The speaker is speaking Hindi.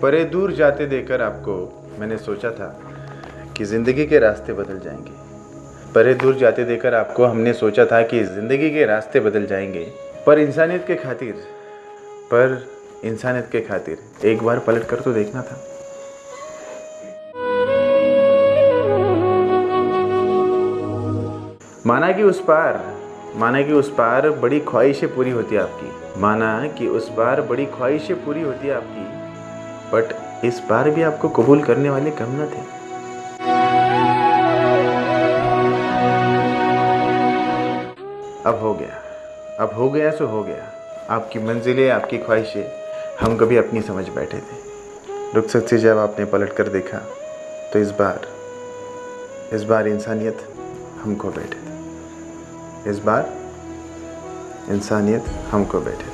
परे दूर जाते देखकर आपको मैंने सोचा था कि ज़िंदगी के रास्ते बदल जाएंगे। परे दूर जाते देखकर आपको हमने सोचा था कि ज़िंदगी के रास्ते बदल जाएंगे। पर इंसानियत के खातिर एक बार पलट कर तो देखना था। माना कि उस पार बड़ी ख्वाहिशें पूरी होती आपकी, बट इस बार भी आपको कबूल करने वाले कम न थे। अब हो गया सो हो गया। आपकी मंजिलें, आपकी ख्वाहिशें हम कभी अपनी समझ बैठे थे। रुखसत से जब आपने पलट कर देखा तो इस बार इंसानियत हम खो बैठे थे।